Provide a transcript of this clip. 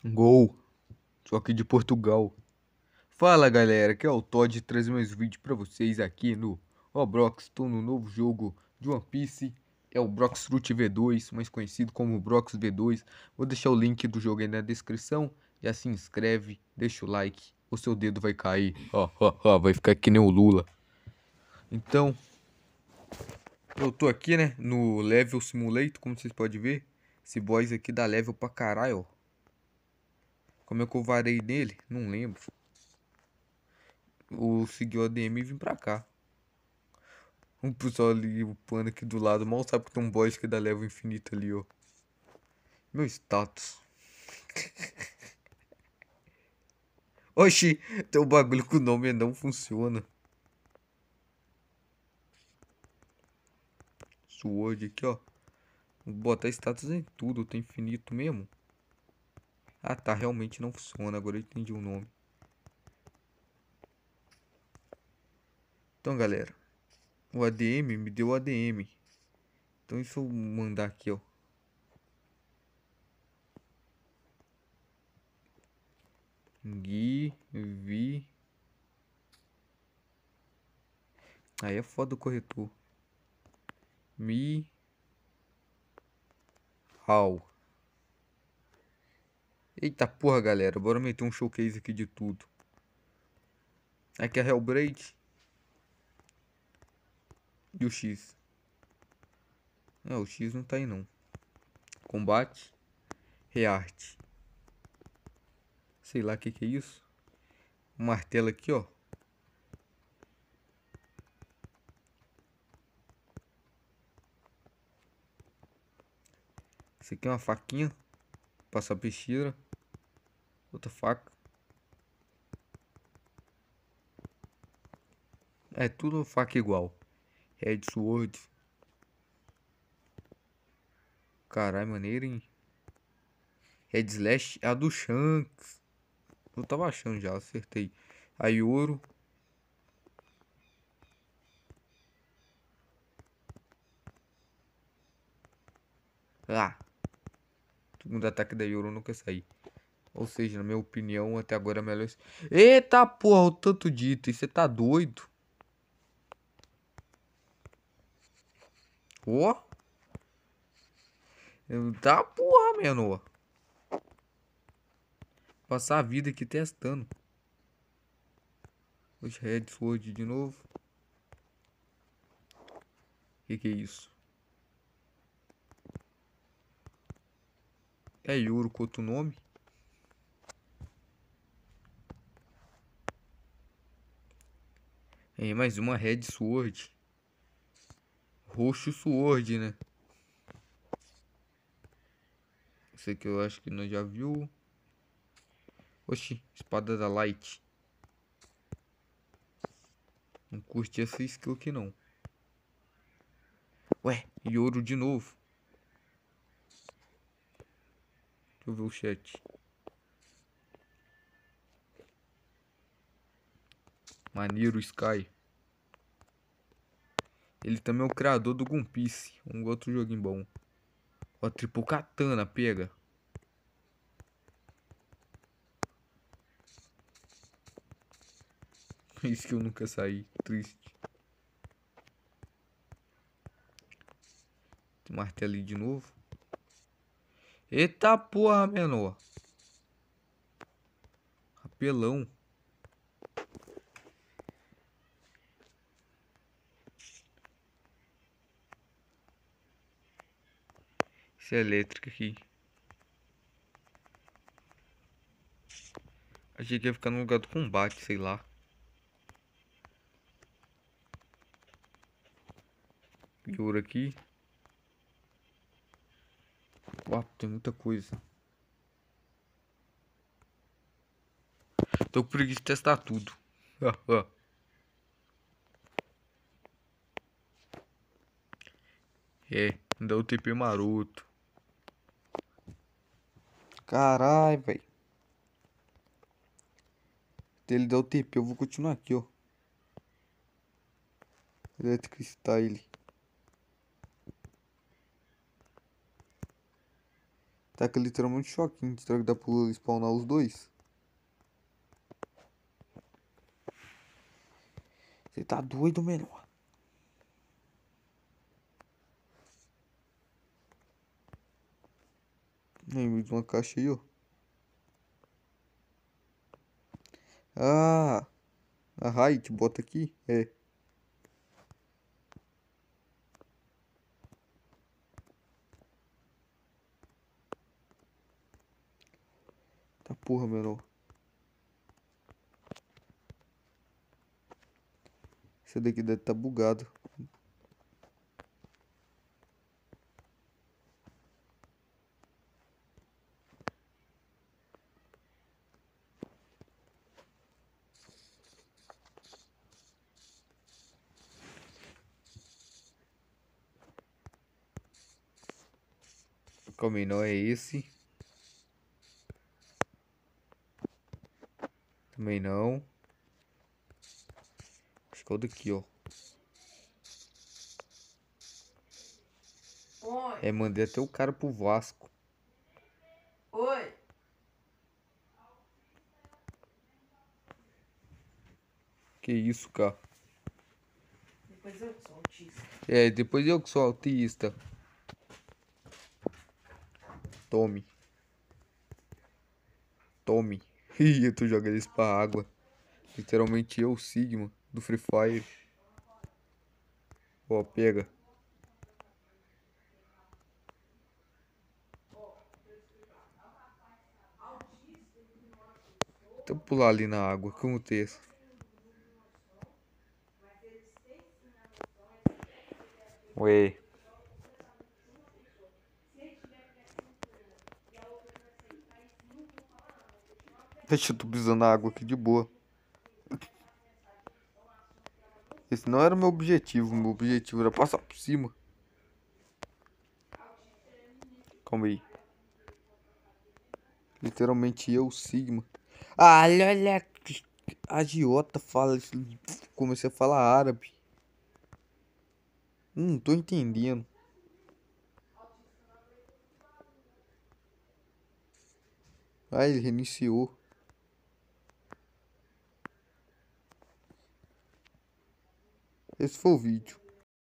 Gol, só aqui de Portugal. Fala galera, aqui é o Todd trazendo mais vídeo pra vocês aqui no Roblox. Estou no novo jogo de One Piece, é o Brox Root V2, mais conhecido como Brox V2. Vou deixar o link do jogo aí na descrição. Já se inscreve, deixa o like, o seu dedo vai cair, vai ficar que nem o Lula. Então, eu tô aqui, né, no Level Simulator, como vocês podem ver. Esse boss aqui dá level pra caralho, ó. Como é que eu varei nele? Não lembro. Ou seguiu a DM e vim pra cá. Um pessoal ali, o plano aqui do lado. Mal sabe que tem um boss que dá level infinito ali, ó. Meu status. Oxi, tem um bagulho com o nome não funciona. Sword aqui, ó. Vou botar status em tudo, tem infinito mesmo. Ah tá, realmente não funciona. Agora eu entendi o nome. Então galera, o ADM me deu ADM. Então se eu mandar aqui, ó. Vi. Aí é foda o corretor. Mi. How. Eita porra, galera. Bora meter um showcase aqui de tudo. Aqui é Hellblade. E o X? Não, o X não tá aí não. Combate. Rearte. Sei lá o que é isso. Um martelo aqui, ó. Esse aqui é uma faquinha. Passar peixeira. Outra faca. É tudo faca igual. Red Sword. Caralho, maneiro, hein? Red Slash é a do Shanks. Eu tava achando já, acertei. Aí ouro. Ah. Segundo ataque da Yoro nunca saí. Ou seja, na minha opinião, até agora é melhor. Eita porra, o tanto dito. E você tá doido? Ó. Tá porra, menor. Passar a vida aqui testando. Os Red Sword de novo. Que é isso? É Yoro com outro nome? É mais uma Red Sword. Roxo Sword, né? Esse aqui eu acho que nós já viu. Oxi, espada da Light. Não curti essa skill aqui não. Ué, Yoro de novo. Deixa eu ver o chat. Maneiro Sky. Ele também é o criador do One Piece. Um outro joguinho bom. Ó, Triple Katana, pega. Isso que eu nunca saí. Triste. Tem martelo ali de novo. Eita porra, menor. Apelão. Esse é elétrico aqui. Achei que ia ficar no lugar do combate, sei lá. E ouro aqui. Uau, tem muita coisa. Tô com preguiça de testar tudo. É, dá o TP maroto. Caralho, velho. Ele dá o TP, eu vou continuar aqui, ó. Electric Style. Tá que literalmente choquinho. Será que dá pra spawnar os dois? Você tá doido, menor? Lembro de uma caixa aí, ó. Ah, a height, bota aqui. É. Tá porra, menor. Esse daqui deve tá bugado. Calma aí, não é esse. Também não. Acho que é o daqui, ó. Oi. É, mandei até o cara pro Vasco. Oi. Que isso, cara? Depois eu sou autista. É, depois eu que sou autista. Tome. Tome. Ih, eu tô jogando isso pra água. Literalmente eu, Sigma, do Free Fire. Ó, pega. Então pular ali na água, que aconteça. Ué. Deixa eu tô pisando na água aqui de boa. Esse não era o meu objetivo. Meu objetivo era passar por cima. Calma aí. Literalmente eu, Sigma. Ah, olha. Agiota fala. Comecei a falar árabe. Não tô entendendo. Ah, ele reiniciou. Esse foi o vídeo.